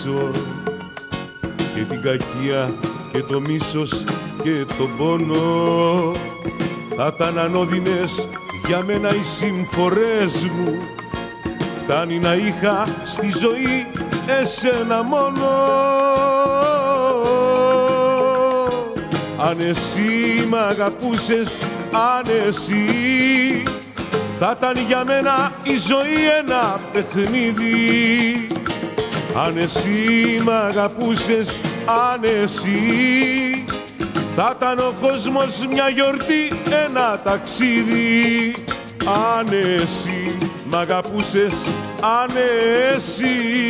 ξεχάσω και την κακία και το μίσος και τον πόνο. Θα ήταν ανώδυνες για μένα οι συμφορές μου. Φτάνει να είχα στη ζωή εσένα μόνο. Αν εσύ μ' αγαπούσες, αν εσύ, θα ήταν για μένα η ζωή ένα παιχνίδι. Αν εσύ μ' αγαπούσες, αν εσύ, θα ήταν ο κόσμος μια γιορτή, ένα ταξίδι. Αν εσύ μ' αγαπούσες, αν εσύ.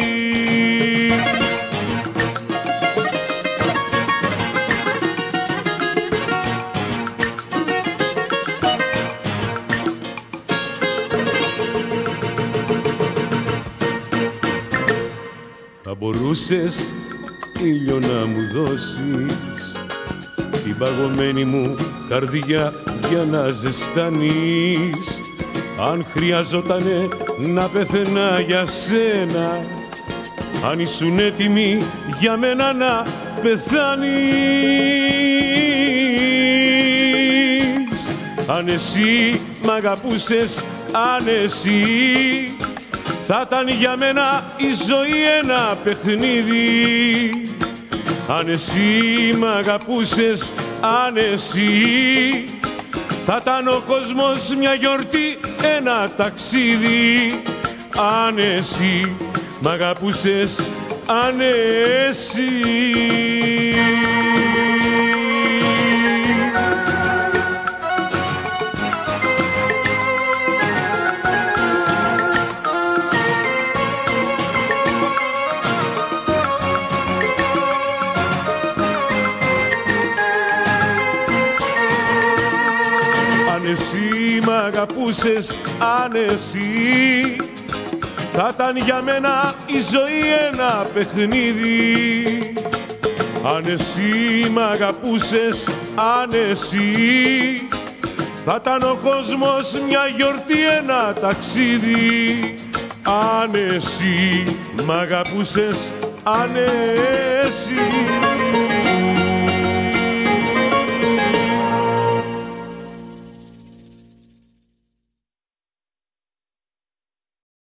Θα μπορούσες ήλιο να μου δώσεις την παγωμένη μου καρδιά για να ζεστανείς. Αν χρειαζότανε να πεθαίνα για σένα, αν ήσουν έτοιμη για μένα να πεθάνεις. Αν εσύ μ' αγαπούσες, αν εσύ, θα ήταν για μένα η ζωή ένα παιχνίδι. Αν εσύ μ' αγαπούσες, αν εσύ, θα ήταν ο κόσμος μια γιορτή, ένα ταξίδι. Αν εσύ μ' αγαπούσες, αν εσύ. Αν εσύ μ' αγαπούσες, αν εσύ, θα ήταν για μένα η ζωή ένα παιχνίδι. Αν εσύ μ' αγαπούσες, αν εσύ, θα ήταν ο κόσμος μια γιορτή, ένα ταξίδι. Αν εσύ μ' αγαπούσες, αν εσύ.